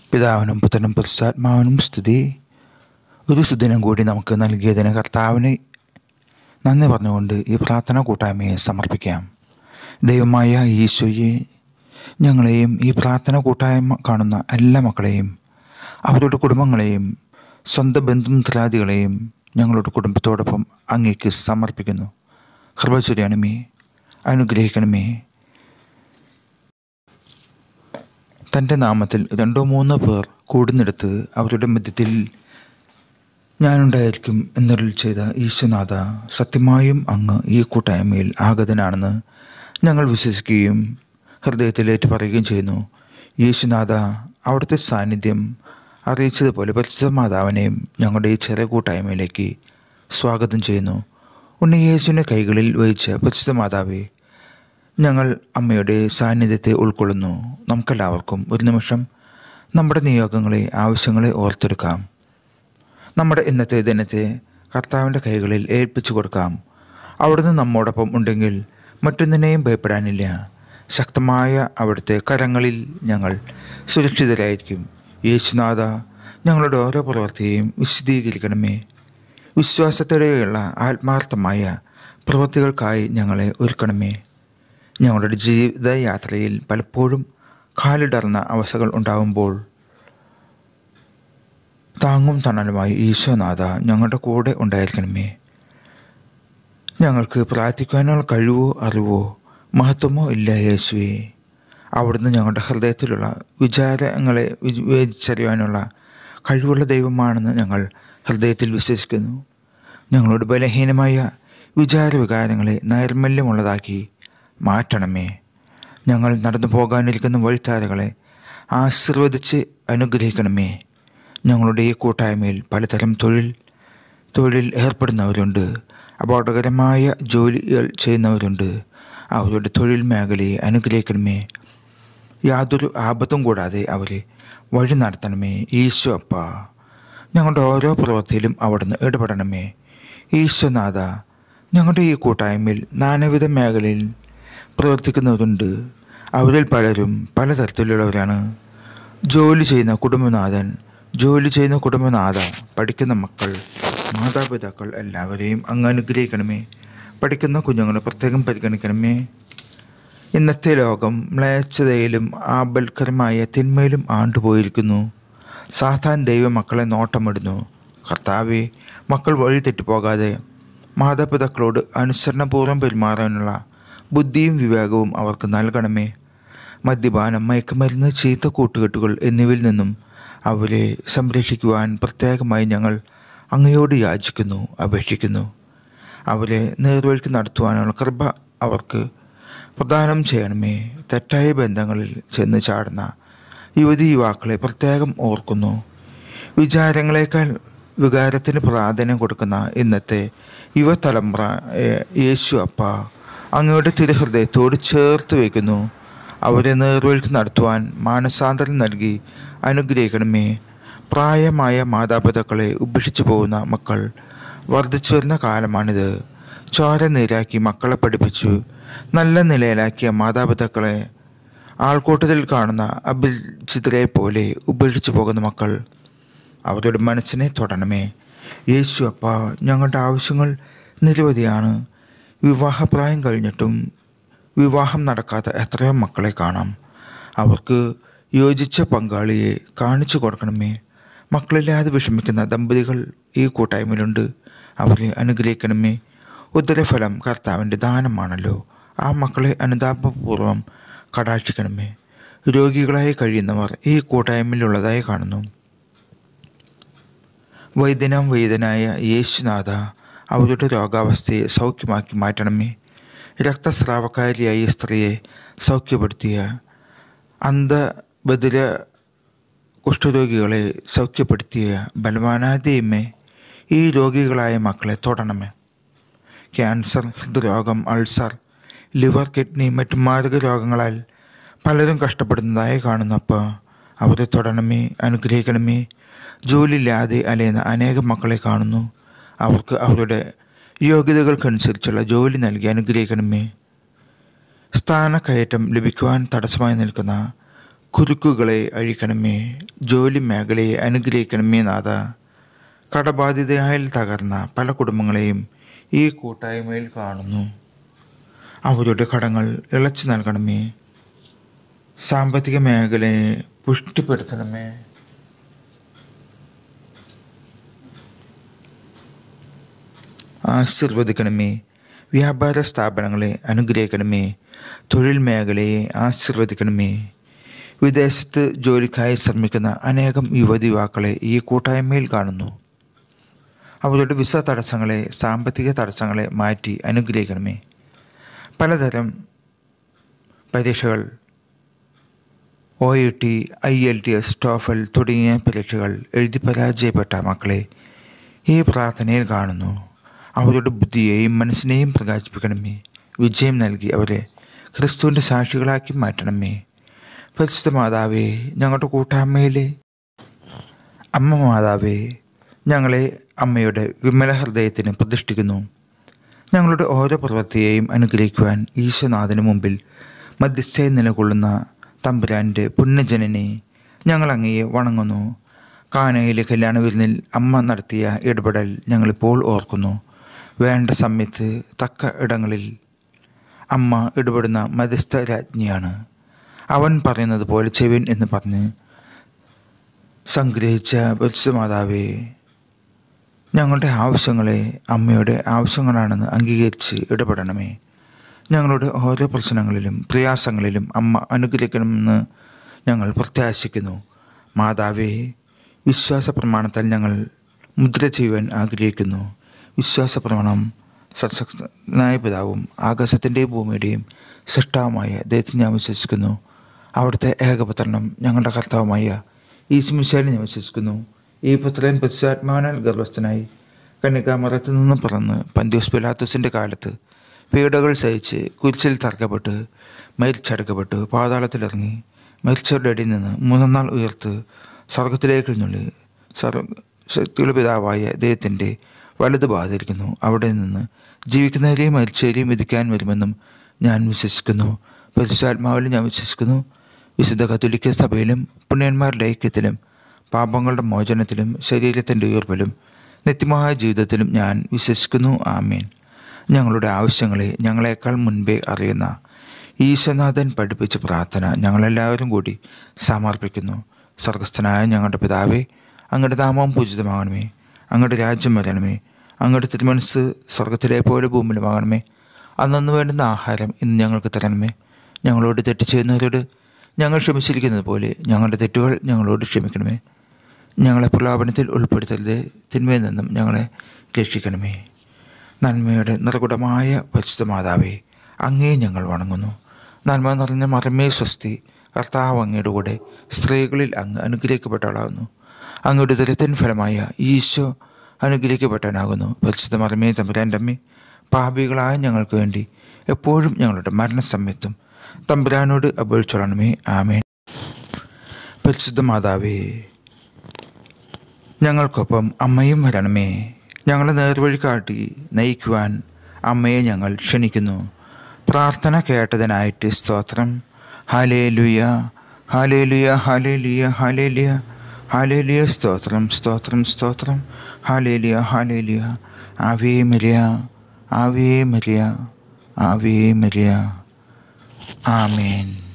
പിതാവിനും പുത്രനും പരിശുദ്ധാത്മാവിനും സ്തുതി. ഒരു സുദിനം കൂടി നമുക്ക് നൽകിയതിന് കർത്താവിന് നന്ദി പറഞ്ഞുകൊണ്ട് ഈ പ്രാർത്ഥന കൂട്ടായ്മയെ സമർപ്പിക്കാം. ദൈവമായ ഈശോയെ, ഞങ്ങളെയും ഈ പ്രാർത്ഥന കൂട്ടായ്മ കാണുന്ന എല്ലാ മക്കളെയും, അവരുടെ കുടുംബങ്ങളെയും, സ്വന്തം ബന്ധുമിത്രാദികളെയും ഞങ്ങളുടെ കുടുംബത്തോടൊപ്പം അങ്ങേക്ക് സമർപ്പിക്കുന്നു. കൃപ ചൊരിയണമേ, അനുഗ്രഹിക്കണമേ. തൻ്റെ നാമത്തിൽ 2-3 പേർ കൂടുന്നിടത്ത് അവരുടെ മധ്യത്തിൽ ഞാനുണ്ടായിരിക്കും എന്നരുൾ ചെയ്ത ഈശോനാഥ, സത്യമായും അങ്ങ് ഈ കൂട്ടായ്മയിൽ ആഗതനാണെന്ന് ഞങ്ങൾ വിശ്വസിക്കുകയും ഹൃദയത്തിൽ ഏറ്റുപറയുകയും ചെയ്യുന്നു. യേശുനാഥ, അവിടുത്തെ സാന്നിധ്യം അറിയിച്ചതുപോലെ പരിശുദ്ധ മാതാവിനെയും ഞങ്ങളുടെ ഈ ചെറിയ കൂട്ടായ്മയിലേക്ക് സ്വാഗതം ചെയ്യുന്നു. ഉണ്ണി യേശുവിൻ്റെ കൈകളിൽ വഹിച്ച പരിശുദ്ധ മാതാവേ, ഞങ്ങൾ അമ്മയുടെ സാന്നിധ്യത്തെ ഉൾക്കൊള്ളുന്നു. നമുക്കെല്ലാവർക്കും ഒരു നിമിഷം നമ്മുടെ നിയോഗങ്ങളെ, ആവശ്യങ്ങളെ ഓർത്തെടുക്കാം. നമ്മുടെ ഇന്നത്തെ ദിനത്തെ കർത്താവിൻ്റെ കൈകളിൽ ഏൽപ്പിച്ചു കൊടുക്കാം. അവിടുന്ന് നമ്മോടൊപ്പം ഉണ്ടെങ്കിൽ മറ്റൊന്നിനെയും ഭയപ്പെടാനില്ല. ശക്തമായ അവിടുത്തെ കരങ്ങളിൽ ഞങ്ങൾ സുരക്ഷിതരായിരിക്കും. യേശുനാഥ, ഞങ്ങളുടെ ഓരോ പ്രവൃത്തിയെയും വിശദീകരിക്കണമേ. വിശ്വാസത്തോടെയുള്ള ആത്മാർത്ഥമായ പ്രവൃത്തികൾക്കായി ഞങ്ങളെ ഒരുക്കണമേ. ഞങ്ങളുടെ ജീവിതയാത്രയിൽ പലപ്പോഴും കാലിടർന്ന അവസ്ഥകൾ ഉണ്ടാകുമ്പോൾ താങ്ങും തണലുമായി ഈശോനാഥ ഞങ്ങളുടെ കൂടെ ഉണ്ടായിരിക്കണമേ. ഞങ്ങൾക്ക് പ്രാർത്ഥിക്കാനുള്ള കഴിവോ അറിവോ മഹത്വമോ ഇല്ല യേശുവേ. അവിടുന്ന് ഞങ്ങളുടെ ഹൃദയത്തിലുള്ള വിചാരങ്ങളെ വിവേചിച്ചറിയാനുള്ള കഴിവുള്ള ദൈവമാണെന്ന് ഞങ്ങൾ ഹൃദയത്തിൽ വിശ്വസിക്കുന്നു. ഞങ്ങളുടെ ബലഹീനമായ വിചാരവികാരങ്ങളെ നൈർമല്യമുള്ളതാക്കി മാറ്റണമേ. ഞങ്ങൾ നടന്നു പോകാനിരിക്കുന്ന വഴിത്താരകളെ ആശീർവദിച്ച് അനുഗ്രഹിക്കണമേ. ഞങ്ങളുടെ ഈ കൂട്ടായ്മയിൽ പലതരം തൊഴിൽ ഏർപ്പെടുന്നവരുണ്ട്. അപകടകരമായ ജോലികൾ ചെയ്യുന്നവരുണ്ട്. അവരുടെ തൊഴിൽ മേഖലയെ അനുഗ്രഹിക്കണമേ. യാതൊരു ആപത്തും കൂടാതെ അവരെ വഴി നടത്തണമേ. ഈശോ അപ്പ, ഞങ്ങളുടെ ഓരോ പ്രവൃത്തിയിലും അവിടുന്ന് ഇടപെടണമേ. ഈശോനാഥ, ഞങ്ങളുടെ ഈ കൂട്ടായ്മയിൽ നാനാവിധ മേഖലയിൽ പ്രവർത്തിക്കുന്നവരുണ്ട്. അവരിൽ പലരും പലതരത്തിലുള്ളവരാണ്. ജോലി ചെയ്യുന്ന കുടുംബനാഥ, പഠിക്കുന്ന മക്കൾ, മാതാപിതാക്കൾ എല്ലാവരെയും അങ്ങ് അനുഗ്രഹിക്കണമേ. പഠിക്കുന്ന കുഞ്ഞുങ്ങളെ പ്രത്യേകം പരിഗണിക്കണമേ. ഇന്നത്തെ ലോകം മ്ലേച്ഛതയിലും ആപൽക്കരമായ തിന്മയിലും ആണ്ടുപോയിരിക്കുന്നു. സാത്താൻ ദൈവമക്കളെ നോട്ടമിടുന്നു. കർത്താവെ, മക്കൾ വഴി തെറ്റിപ്പോകാതെ മാതാപിതാക്കളോട് അനുസരണപൂർവ്വം പെരുമാറാനുള്ള ബുദ്ധിയും വിവേകവും അവർക്ക് നൽകണമേ. മദ്യപാനം, മയക്കുമരുന്ന്, ചീത്ത കൂട്ടുകെട്ടുകൾ എന്നിവയിൽ നിന്നും അവരെ സംരക്ഷിക്കുവാൻ പ്രത്യേകമായി ഞങ്ങൾ അങ്ങയോട് യാചിക്കുന്നു, അപേക്ഷിക്കുന്നു. അവരെ നേർവഴിക്ക് നടത്തുവാനുള്ള കൃപ അവർക്ക് പ്രദാനം ചെയ്യണമേ. തെറ്റായ ബന്ധങ്ങളിൽ ചെന്ന് ചാടുന്ന യുവതിയുവാക്കളെ പ്രത്യേകം ഓർക്കുന്നു. വിചാരങ്ങളെക്കാൾ വികാരത്തിന് പ്രാധാന്യം കൊടുക്കുന്ന ഇന്നത്തെ യുവതലമുറ യേശു അപ്പ, അങ്ങയുടെ തിരുഹൃദയത്തോട് ചേർത്ത് വയ്ക്കുന്നു. അവരെ നേർവഴിക്ക് നടത്തുവാൻ മാനസാന്തരം നൽകി അനുഗ്രഹിക്കണമേ. പ്രായമായ മാതാപിതാക്കളെ ഉപേക്ഷിച്ചു പോകുന്ന മക്കൾ വർദ്ധിച്ചു വരുന്ന കാലമാണിത്. ചോര നീരാക്കി മക്കളെ പഠിപ്പിച്ചു നല്ല നിലയിലാക്കിയ മാതാപിതാക്കളെ ആൾക്കൂട്ടത്തിൽ കാണുന്ന അപരിചിതരെ പോലെ ഉപേക്ഷിച്ചു പോകുന്ന മക്കൾ, അവരുടെ മനസ്സിനെ തൊടണമേ. യേശു അപ്പ, ഞങ്ങളുടെ ആവശ്യങ്ങൾ നിരവധിയാണ്. വിവാഹപ്രായം കഴിഞ്ഞിട്ടും വിവാഹം നടക്കാത്ത എത്രയോ മക്കളെ കാണാം. അവർക്ക് യോജിച്ച പങ്കാളിയെ കാണിച്ചു കൊടുക്കണമേ. മക്കളില്ലാതെ വിഷമിക്കുന്ന ദമ്പതികൾ ഈ കൂട്ടായ്മയിലുണ്ട്. അവരെ അനുഗ്രഹിക്കണമേ. ഉദരഫലം കർത്താവിൻ്റെ ദാനമാണല്ലോ. ആ മക്കളെ അനുതാപപൂർവ്വം കടാക്ഷിക്കണമേ. രോഗികളായി കഴിയുന്നവർ ഈ കൂട്ടായ്മയിലുള്ളതായി കാണുന്നു. വൈദ്യനായ യേശുനാഥ, അവരുടെ രോഗാവസ്ഥയെ സൗഖ്യമാക്കി മാറ്റണമേ. രക്തസ്രാവക്കാരിയായ സ്ത്രീയെ സൗഖ്യപ്പെടുത്തിയ അന്ധബധിര കുഷ്ഠരോഗികളെ സൗഖ്യപ്പെടുത്തിയ ബലവാനായ ദൈവമേ, ഈ രോഗികളായ മക്കളെ തൊടണമേ. ക്യാൻസർ, ഹൃദ്രോഗം, അൾസർ, ലിവർ, കിഡ്നി, മറ്റു മാരക രോഗങ്ങളാൽ പലരും കഷ്ടപ്പെടുന്നതായി കാണുന്നപ്പോൾ അവരെ തൊടണമേ, അനുഗ്രഹിക്കണമേ. ജോലിയില്ലാതെ അലയുന്ന അനേകം മക്കളെ കാണുന്നു. അവർക്ക് അവരുടെ യോഗ്യതകൾക്കനുസരിച്ചുള്ള ജോലി നൽകി അനുഗ്രഹിക്കണമേ. സ്ഥാനക്കയറ്റം ലഭിക്കുവാൻ തടസ്സമായി നിൽക്കുന്ന കുരുക്കുകളെ അഴിക്കണമേ. ജോലി മേഖലയെ അനുഗ്രഹിക്കണമേ നാഥ. കടബാധിതയാൽ തകർന്ന പല കുടുംബങ്ങളെയും ഈ കൂട്ടായ്മയിൽ കാണുന്നു. അവരുടെ കടങ്ങൾ ഇളച്ചു നൽകണമേ. സാമ്പത്തിക മേഖലയെ പുഷ്ടിപ്പെടുത്തണമേ. ആശീർവദിക്കണമേ. വ്യാപാര സ്ഥാപനങ്ങളെ അനുഗ്രഹിക്കണമേ. തൊഴിൽ മേഖലയെ ആശീർവദിക്കണമേ. വിദേശത്ത് ജോലിക്കായി ശ്രമിക്കുന്ന അനേകം യുവതിയുവാക്കളെ ഈ കൂട്ടായ്മയിൽ കാണുന്നു. അവരുടെ വിസ തടസ്സങ്ങളെ, സാമ്പത്തിക തടസ്സങ്ങളെ മാറ്റി അനുഗ്രഹിക്കണമേ. പലതരം പരീക്ഷകൾ, OET, IELTS, TOEFL തുടങ്ങിയ പരീക്ഷകൾ എഴുതി പരാജയപ്പെട്ട മക്കളെ ഈ പ്രാർത്ഥനയിൽ കാണുന്നു. അവരുടെ ബുദ്ധിയെയും മനസ്സിനെയും പ്രകാശിപ്പിക്കണമേ. വിജയം നൽകി അവരെ ക്രിസ്തുവിൻ്റെ സാക്ഷികളാക്കി മാറ്റണമേ. പരിശുദ്ധ മാതാവേ, ഞങ്ങളുടെ കൂട്ടായ്മയിലെ അമ്മ മാതാവേ, ഞങ്ങളെ അമ്മയുടെ വിമല ഹൃദയത്തിന് പ്രതിഷ്ഠിക്കുന്നു. ഞങ്ങളുടെ ഓരോ പ്രവൃത്തിയെയും അനുഗ്രഹിക്കുവാൻ ഈശോനാഥന് മുമ്പിൽ മധ്യസ്ഥയായി നിലകൊള്ളുന്ന തമ്പുരാൻ്റെ പുണ്യജനനെ ഞങ്ങൾ അങ്ങയെ വണങ്ങുന്നു. കാനയിലെ കല്യാണ വിരുന്നിൽ അമ്മ നടത്തിയ ഇടപെടൽ ഞങ്ങളിപ്പോൾ ഓർക്കുന്നു. വേണ്ട സമയത്ത് തക്ക ഇടങ്ങളിൽ അമ്മ ഇടപെടുന്ന മധ്യസ്ഥ രാജ്ഞിയാണ്. അവൻ പറയുന്നത് പോലെ ചെവിൻ എന്ന് പറഞ്ഞ് സംഗ്രഹിച്ച പരിശുദ്ധ മാതാവേ, ഞങ്ങളുടെ ആവശ്യങ്ങളെ അമ്മയുടെ ആവശ്യങ്ങളാണെന്ന് അംഗീകരിച്ച് ഇടപെടണമേ. ഞങ്ങളുടെ ഓരോ പ്രശ്നങ്ങളിലും പ്രയാസങ്ങളിലും അമ്മ അനുഗ്രഹിക്കണമെന്ന് ഞങ്ങൾ പ്രത്യാശിക്കുന്നു. മാതാവേ, വിശ്വാസ പ്രമാണത്താൽ ഞങ്ങൾ മുദ്ര ചെയ്യുവാൻ ആഗ്രഹിക്കുന്നു. വിശ്വാസ പ്രമാണം സർവശക്തനായ പിതാവും ആകാശത്തിൻ്റെയും ഭൂമിയുടെയും സൃഷ്ടാവുമായ ദൈവത്തിൽ ഞാൻ വിശ്വസിക്കുന്നു. അവിടുത്തെ ഏകപുത്രനും ഞങ്ങളുടെ കർത്താവുമായ ഈശോമിശിഹായിൽ ഞാൻ വിശ്വസിക്കുന്നു. ഈ പുത്രൻ പരിശുദ്ധാത്മാവിനാൽ ഗർഭസ്ഥനായി കന്യകാമറിയത്തിൽ നിന്ന് പിറന്ന് പന്തിയോസ് പിലാത്തോസിൻ്റെ കാലത്ത് പീഡകൾ സഹിച്ച് കുരിശിൽ തറക്കപ്പെട്ട് മരിച്ചടക്കപ്പെട്ട് പാതാളത്തിലിറങ്ങി മരിച്ചവരുടെ അടിയിൽ നിന്ന് 3-ാം നാൾ ഉയർത്ത് സ്വർഗത്തിലേക്ക് എഴുന്നള്ളി ശക്തിയുള്ള പിതാവായ ദൈവത്തിൻ്റെ വലത് ഭാഗത്തിരിക്കുന്നു. അവിടെ നിന്ന് ജീവിക്കുന്നവരെയും മരിച്ചവരെയും വിധിക്കാൻ വരുമെന്നും ഞാൻ വിശ്വസിക്കുന്നു. പരിശുദ്ധാത്മാവിലും ഞാൻ വിശ്വസിക്കുന്നു. വിശുദ്ധ കത്തോലിക്ക സഭയിലും പുണ്യന്മാരുടെ ഐക്യത്തിലും പാപങ്ങളുടെ മോചനത്തിലും ശരീരത്തിൻ്റെ ഉയർപ്പിലും നിത്യമായ ജീവിതത്തിലും ഞാൻ വിശ്വസിക്കുന്നു. ആമേൻ. ഞങ്ങളുടെ ആവശ്യങ്ങളെ ഞങ്ങളെക്കാൾ മുൻപേ അറിയുന്ന ഈശോനാഥൻ പഠിപ്പിച്ച പ്രാർത്ഥന ഞങ്ങളെല്ലാവരും കൂടി സമർപ്പിക്കുന്നു. സ്വർഗസ്ഥനായ ഞങ്ങളുടെ പിതാവേ, അങ്ങയുടെ നാമം പൂജിതമാകണമേ. അങ്ങയുടെ രാജ്യം വരണമേ. അങ്ങയുടെ തിരുമനസ്സ് സ്വർഗത്തിലെ പോലെ ഭൂമിയിലുമാകണമേ. അന്നു വേണ്ടുന്ന ആഹാരം ഇന്ന് ഞങ്ങൾക്ക് തരണമേ. ഞങ്ങളോട് തെറ്റ് ചെയ്യുന്നവരോട് ഞങ്ങൾ ക്ഷമിച്ചിരിക്കുന്നത് പോലെ ഞങ്ങളുടെ തെറ്റുകൾ ഞങ്ങളോട് ക്ഷമിക്കണമേ. ഞങ്ങളെ പ്രലോഭനത്തിൽ ഉൾപ്പെടുത്തരുത്, തിന്മയിൽ നിന്നും ഞങ്ങളെ രക്ഷിക്കണമേ. നന്മയുടെ നിറകുടമായ പരിശുദ്ധ മാതാവേ, അങ്ങേ ഞങ്ങൾ വണങ്ങുന്നു. നന്മ നിറഞ്ഞ മറമേ സ്വസ്തി. കർത്താവ് അങ്ങയുടെ കൂടെ സ്ത്രീകളിൽ അങ്ങ് അനുഗ്രഹിക്കപ്പെട്ടവളാകുന്നു. അങ്ങയുടെ ദുരിതത്തിൻ ഫലമായ ഈശോ അനുഗ്രഹിക്കപ്പെട്ടവനാകുന്നു. പരിശുദ്ധ മറമേ തമ്പുരാൻ്റെ അമ്മേ, പാപികളായ ഞങ്ങൾക്ക് വേണ്ടി എപ്പോഴും ഞങ്ങളുടെ മരണസമയത്തും തമ്പുരാനോട് അപേക്ഷിച്ചോളണമേ. ആമേൻ. പരിശുദ്ധ മാതാവേ, ഞങ്ങൾക്കൊപ്പം അമ്മയും വരണമേ. ഞങ്ങളെ നേർവഴി കാട്ടി നയിക്കുവാൻ അമ്മയെ ഞങ്ങൾ ക്ഷണിക്കുന്നു. പ്രാർത്ഥന കേട്ടതിനായിട്ട് സ്തോത്രം. ഹല്ലേലൂയ, ഹല്ലേലൂയ, ഹല്ലേലൂയ, ഹല്ലേലൂയ, ഹല്ലേലൂയ. സ്തോത്രം, സ്തോത്രം, സ്തോത്രം. ഹല്ലേലൂയ, ഹല്ലേലൂയ. ആവേ മരിയ, ആവേ മരിയ, ആവേ മരിയ. ആമേൻ.